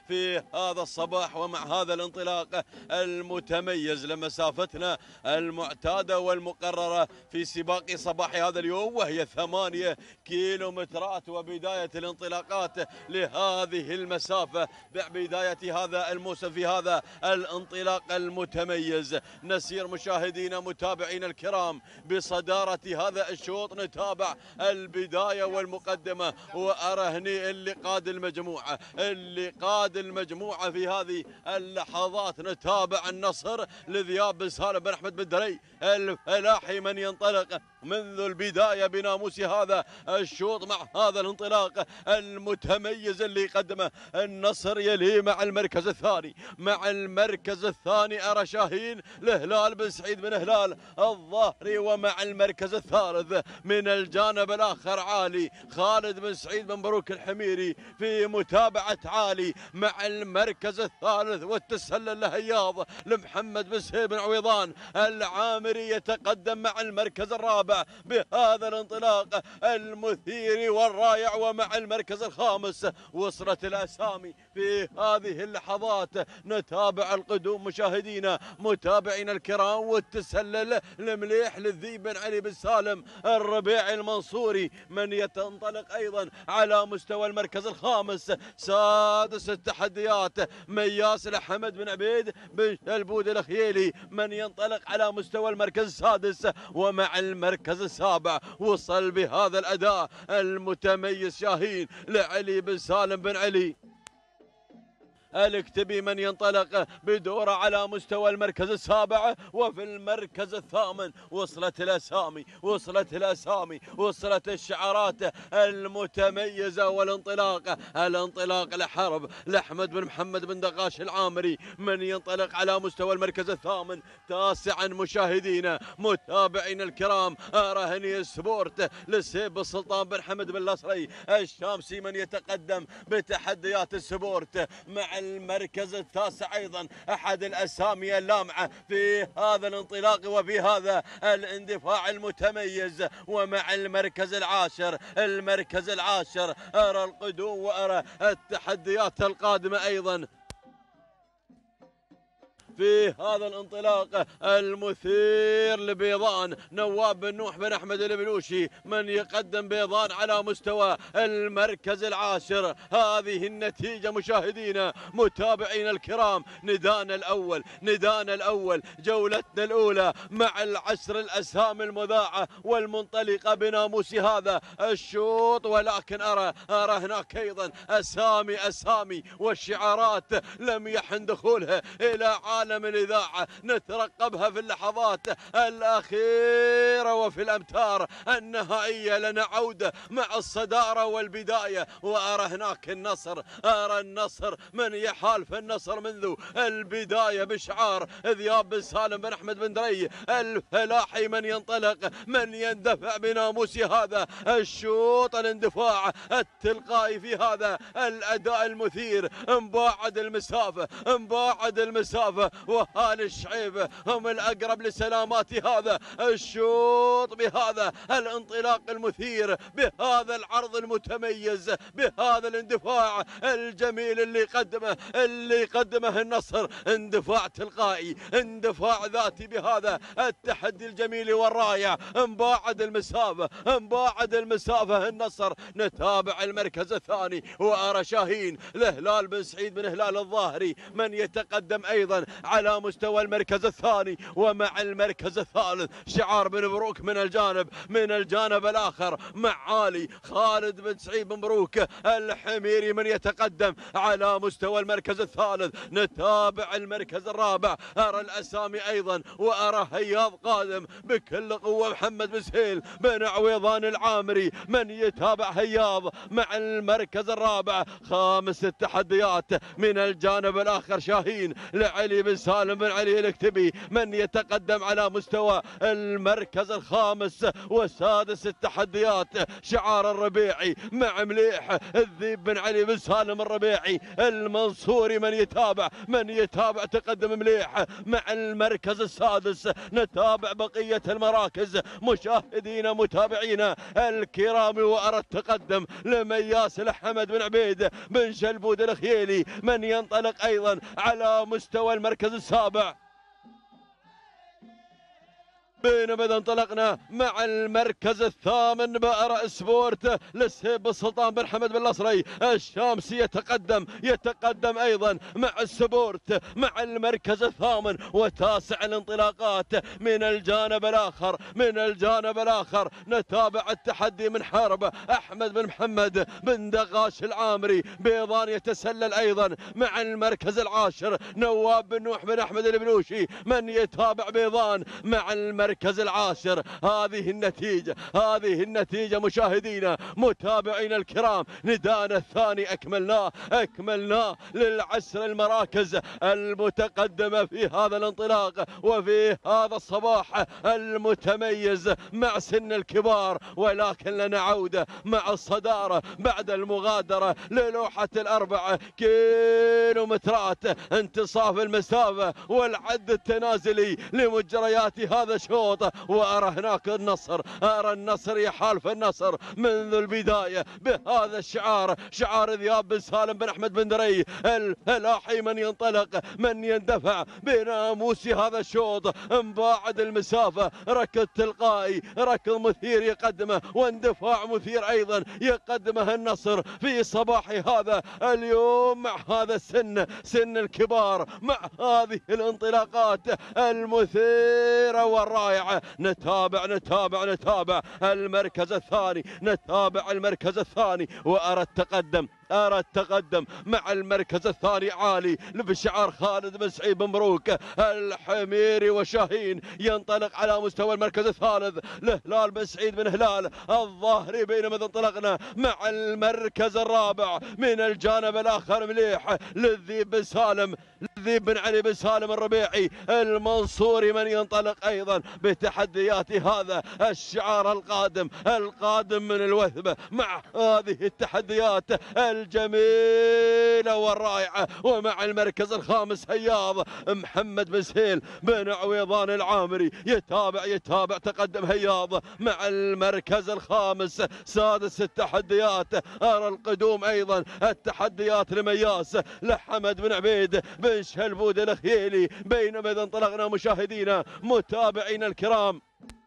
في هذا الصباح ومع هذا الانطلاق المتميز لمسافتنا المعتادة والمقررة في سباق صباح هذا اليوم، وهي 8 كيلومترات. وبداية الانطلاقات لهذه المسافة بداية هذا الموسم في هذا الانطلاق المتميز. نسير مشاهدينا متابعينا الكرام بصدارة هذا الشوط، نتابع البداية والمقدمة، وأرى هني اللي قاد المجموعة في هذه اللحظات. نتابع النصر لذياب بن سالم بن أحمد بن دري الفلاحي من ينطلق منذ البداية بناموس هذا الشوط مع هذا الانطلاق المتميز اللي يقدمه النصر. يلي مع المركز الثاني أرى شاهين لهلال بن سعيد بن هلال الظاهري، ومع المركز الثالث من الجانب الآخر عالي خالد بن سعيد بن مبروك الحميري في متابعة عالي، مع المركز الثالث والتسلل لهياض لمحمد بن سهيل بن عويضان العامري يتقدم مع المركز الرابع بهذا الانطلاق المثير والرائع. ومع المركز الخامس وصلت الأسامي في هذه اللحظات. نتابع القدوم مشاهدينا متابعينا الكرام، والتسلل المليح للذيب بن علي بن سالم الربيعي المنصوري من يتنطلق أيضا على مستوى المركز الخامس. سادس التحديات مياس لحمد بن عبيد بن البود الخييلي من ينطلق على مستوى المركز السادس. ومع المركز السابع وصل بهذا الأداء المتميز شاهين لعلي بن سالم بن علي الاكتبي من ينطلق بدوره على مستوى المركز السابع. وفي المركز الثامن وصلت الأسامي وصلت الشعارات المتميزة والانطلاق لحرب لأحمد بن محمد بن دغاش العامري من ينطلق على مستوى المركز الثامن. تاسعا مشاهدينا متابعين الكرام أرهني سبورت لسيب السلطان بن حمد بن الأصري الشامسي من يتقدم بتحديات السبورت. مع المركز التاسع أيضا أحد الأسامي اللامعة في هذا الانطلاق وفي هذا الاندفاع المتميز. ومع المركز العاشر أرى القدوم وأرى التحديات القادمة أيضا في هذا الانطلاق المثير لبيضان نواب بن نوح بن أحمد البلوشي من يقدم بيضان على مستوى المركز العاشر. هذه النتيجة مشاهدينا متابعين الكرام، ندانا الأول جولتنا الأولى مع العشر الأسامي المذاعة والمنطلقة بناموس هذا الشوط. ولكن أرى هناك أيضا أسامي والشعارات لم يحن دخولها إلى عالم الإذاعة، نترقبها في اللحظات الأخيرة وفي الأمتار النهائية. لنا عودة مع الصدارة والبداية. وأرى هناك النصر من يحال في النصر منذ البداية بشعار ذياب بن سالم بن أحمد بن دري الفلاحي من ينطلق من يندفع بناموس هذا الشوط. الاندفاع التلقائي في هذا الأداء المثير، مباعد المسافة وهال الشعيب هم الأقرب لسلامات هذا الشوط بهذا الانطلاق المثير، بهذا العرض المتميز، بهذا الاندفاع الجميل اللي يقدمه النصر. اندفاع تلقائي، اندفاع ذاتي بهذا التحدي الجميل والرائع. مباعد المسافة النصر. نتابع المركز الثاني وأرى شاهين لهلال بن سعيد بن هلال الظاهري من يتقدم أيضا على مستوى المركز الثاني. ومع المركز الثالث شعار بن مبروك من الجانب الآخر مع عالي خالد بن سعيد بن مبروك الحميري من يتقدم على مستوى المركز الثالث. نتابع المركز الرابع، أرى الأسامي أيضا وأرى هياض قادم بكل قوة محمد بن سهيل بن عويضان العامري من يتابع هياض. مع المركز الرابع خامس التحديات من الجانب الآخر شاهين لعلي بن بن سالم بن علي الكتبي من يتقدم على مستوى المركز الخامس وسادس التحديات. شعار الربيعي مع مليح الذيب بن علي بن سالم الربيعي المنصوري من يتابع تقدم مليح مع المركز السادس. نتابع بقية المراكز مشاهدينا متابعينا الكرام، وأرى التقدم لمياس الحمد بن عبيد بن شلبود الخيلي من ينطلق أيضا على مستوى المركز السابع. بينما إذا انطلقنا مع المركز الثامن بأرى سبورت للسيب السلطان بن حمد بن الأصري الشامسي يتقدم أيضا مع السبورت مع المركز الثامن وتاسع الانطلاقات من الجانب الآخر. نتابع التحدي من حرب أحمد بن محمد بن دغاش العامري. بيضان يتسلل أيضا مع المركز العاشر نواب بن نوح بن أحمد البلوشي من يتابع بيضان مع المركز العاشر. هذه النتيجة مشاهدينا متابعينا الكرام. ندانا الثاني أكملناه للعشر المراكز المتقدمة في هذا الانطلاق وفي هذا الصباح المتميز مع سن الكبار، ولكن لنا عودة مع الصدارة بعد المغادرة للوحة ال4 كيلومترات انتصاف المسافة والعد التنازلي لمجريات هذا الشوط. وأرى هناك النصر يحالف النصر منذ البداية بهذا الشعار، شعار ذياب بن سالم بن أحمد بن دري الفلاحي من ينطلق من يندفع بناموس هذا الشوط. مباعد المسافة، ركض تلقائي، ركض مثير يقدمه واندفاع مثير أيضا يقدمه النصر في صباح هذا اليوم مع هذا سن الكبار، مع هذه الانطلاقات المثيرة والرائعة. نتابع المركز الثاني وأرى التقدم مع المركز الثاني عالي بشعار خالد بن سعيد بن مبروك الحميري وشاهين. ينطلق على مستوى المركز الثالث لهلال بن سعيد بن هلال الظاهري. بينما انطلقنا مع المركز الرابع من الجانب الآخر مليح للذيب بن علي بن سالم الربيعي المنصوري من ينطلق أيضا بتحديات هذا الشعار القادم من الوثبة مع هذه التحديات الجميلة والرائعة. ومع المركز الخامس هياض محمد بن سهيل بن عويضان العامري يتابع تقدم هياض مع المركز الخامس. سادس التحديات أرى القدوم أيضا التحديات لمياس لحمد بن عبيد بن شلبود الخيلي. بينما إذا انطلقنا مشاهدينا متابعينا الكرام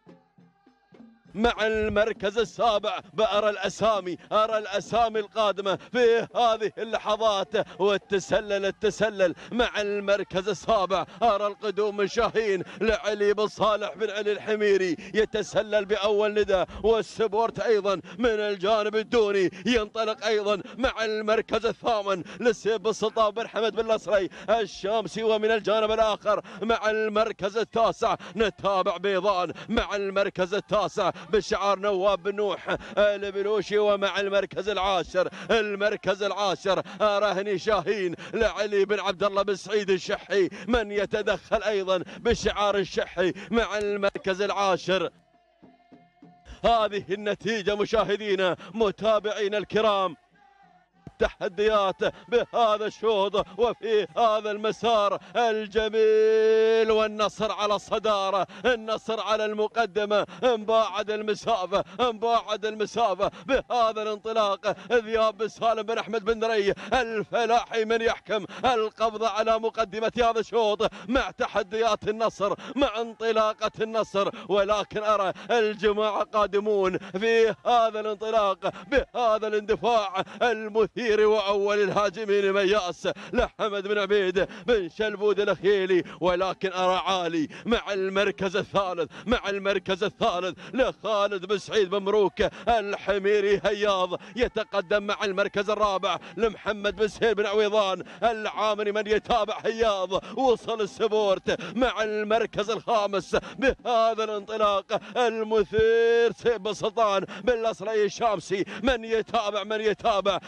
مع المركز السابع بأرى الأسامي القادمة في هذه اللحظات. والتسلل مع المركز السابع أرى القدوم من شاهين لعلي بن صالح بن علي الحميري يتسلل بأول ندى. والسبورت أيضا من الجانب الدوني ينطلق أيضا مع المركز الثامن للسيب السلطان بن حمد بن الأصري الشامسي. ومن الجانب الآخر مع المركز التاسع نتابع بيضان مع المركز التاسع بشعار نواب بن نوح البلوشي. ومع المركز العاشر رهني شاهين لعلي بن عبد الله بن سعيد الشحي من يتدخل أيضا بشعار الشحي مع المركز العاشر. هذه النتيجة مشاهدينا متابعينا الكرام. تحديات بهذا الشوط وفي هذا المسار الجميل، والنصر على الصدارة، النصر على المقدمة. مباعد المسافة بهذا الانطلاق. ذياب بن سالم بن أحمد بن دري الفلاحي من يحكم القبض على مقدمة هذا الشوط مع تحديات النصر، مع انطلاقة النصر. ولكن أرى الجماعة قادمون في هذا الانطلاق بهذا الاندفاع المثير. وأول الهاجمين مياس لحمد بن عبيد بن شلبود الخيلي. ولكن أرى عالي مع المركز الثالث لخالد بن سعيد بن مبروك الحميري هياض. يتقدم مع المركز الرابع لمحمد بن سهيل بن عويضان العامري من يتابع هياض. وصل السبورت مع المركز الخامس بهذا الانطلاق المثير سيب السلطان بن الأصري الشامسي من يتابع تقدم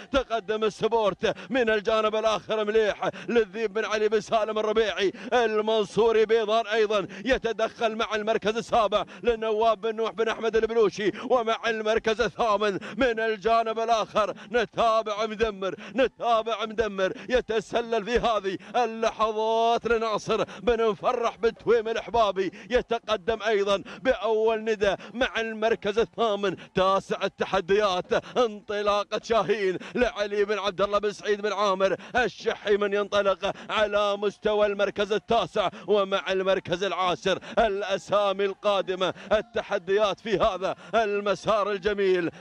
يتقدم السبورت من الجانب الآخر مليح للذيب بن علي بن سالم الربيعي. المنصوري بيضان أيضا يتدخل مع المركز السابع لنواب بن نوح بن أحمد البلوشي، ومع المركز الثامن من الجانب الآخر نتابع مدمر يتسلل في هذه اللحظات لناصر بن مفرح بن تويم الإحبابي، يتقدم أيضا بأول ندى مع المركز الثامن. تاسع التحديات انطلاقة شاهين لعلي بن عبد الله بن سعيد بن عامر الشحي من ينطلق على مستوى المركز التاسع، ومع المركز العاشر الأسامي القادمة التحديات في هذا المسار الجميل.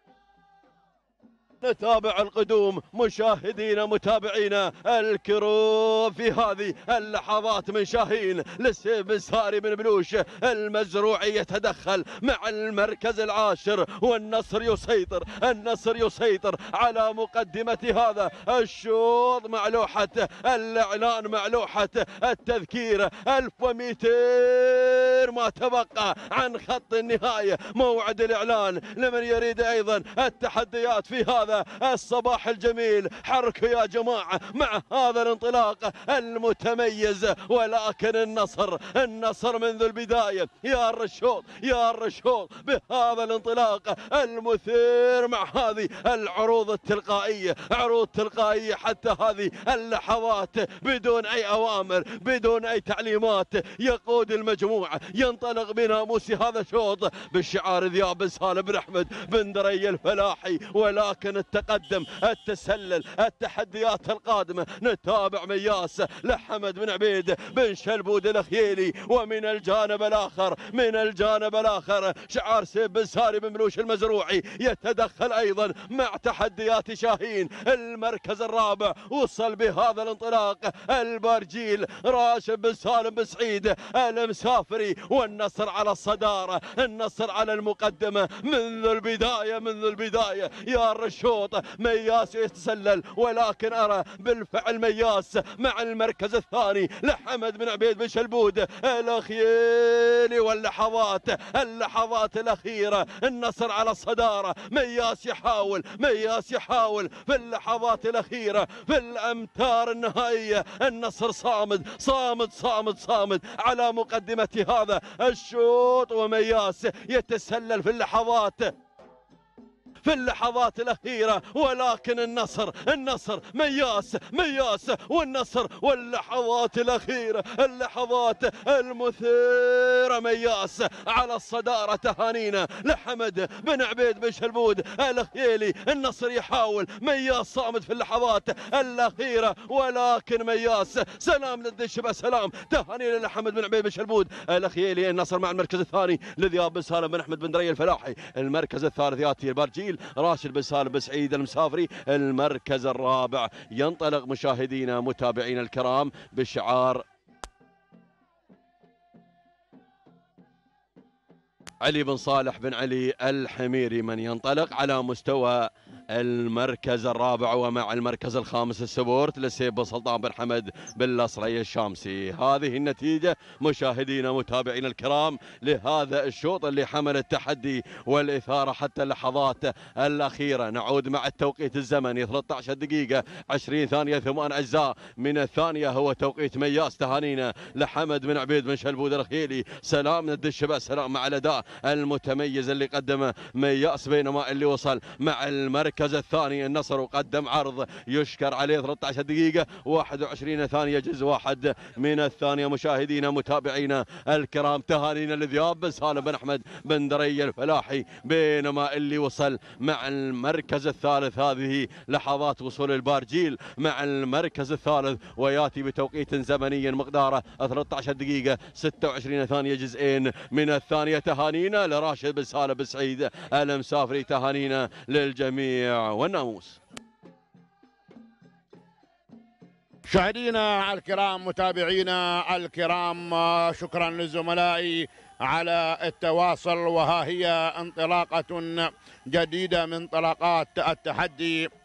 نتابع القدوم مشاهدينا متابعينا الكرام في هذه اللحظات من شاهين للسيف بن ساري بن بلوش المزروعي يتدخل مع المركز العاشر، والنصر يسيطر على مقدمة هذا الشوط مع لوحة الإعلان، مع لوحة التذكير. 1200 ما تبقى عن خط النهاية، موعد الإعلان لمن يريد أيضا التحديات في هذا الصباح الجميل. حركوا يا جماعة مع هذا الانطلاق المتميز، ولكن النصر منذ البداية يا الرشوط بهذا الانطلاق المثير مع هذه العروض التلقائية، عروض تلقائية حتى هذه اللحظات بدون أي أوامر بدون أي تعليمات. يقود المجموعة ينطلق بناموس هذا الشوط بشعار ذياب بن سالم بن أحمد بن دري الفلاحي، ولكن التقدم التسلل التحديات القادمة. نتابع مياس لحمد بن عبيد بن شلبود الخيلي، ومن الجانب الآخر شعار سيف بن ساري بن بلوش المزروعي يتدخل أيضا مع تحديات شاهين. المركز الرابع وصل بهذا الانطلاق البرجيل راشد بن سالم بن سعيد المسافري، والنصر على الصدارة، النصر على المقدمة منذ البداية يا الرشوط. مياس يتسلل، ولكن أرى بالفعل مياس مع المركز الثاني لحمد بن عبيد بن شلبود الأخيلي. واللحظات الأخيرة النصر على الصدارة. مياس يحاول في اللحظات الأخيرة في الأمتار النهائية. النصر صامد على مقدمة هذا الشوط، ومياس يتسلل في اللحظات الأخيرة، ولكن النصر مياس والنصر. واللحظات الأخيرة اللحظات المثيرة، مياس على الصدارة. تهانينا لحمد بن عبيد بن شلبود الخيلي. النصر يحاول، مياس صامد في اللحظات الأخيرة، ولكن مياس سلام ضد الشبه سلام. تهانينا لحمد بن عبيد بن شلبود الخيلي. النصر مع المركز الثاني لذياب بن سالم بن أحمد بن دري الفلاحي. المركز الثالث ياتي البرجيل راشد بن سالم بن سعيد المسافري. المركز الرابع ينطلق مشاهدينا متابعينا الكرام بشعار علي بن صالح بن علي الحميري من ينطلق على مستوى المركز الرابع، ومع المركز الخامس السبورت للسيف بن سلطان بن حمد بن الأصري الشامسي. هذه النتيجة مشاهدينا متابعينا الكرام لهذا الشوط اللي حمل التحدي والإثارة حتى اللحظات الأخيرة. نعود مع التوقيت الزمني 13 دقيقة 20 ثانية 8 أجزاء من الثانية هو توقيت مياس. تهانينا لحمد بن عبيد بن شلبود الخيلي. سلام ند الشباب سلام مع الأداء المتميز اللي قدمه مياس، بينما اللي وصل مع المركز الثاني النصر وقدم عرض يشكر عليه 13 دقيقة 21 ثانية جزء واحد من الثانية. مشاهدينا متابعينا الكرام تهانينا لذياب بن سالم بن أحمد بن دري الفلاحي، بينما اللي وصل مع المركز الثالث. هذه لحظات وصول البارجيل مع المركز الثالث، وياتي بتوقيت زمني مقداره 13 دقيقة 26 ثانية جزئين من الثانية. تهانينا لراشد بن سالم بن سعيد المسافري. تهانينا للجميع والناموس. مشاهدينا الكرام متابعينا الكرام، شكرا لزملائي على التواصل. وها هي انطلاقة جديدة من انطلاقات التحدي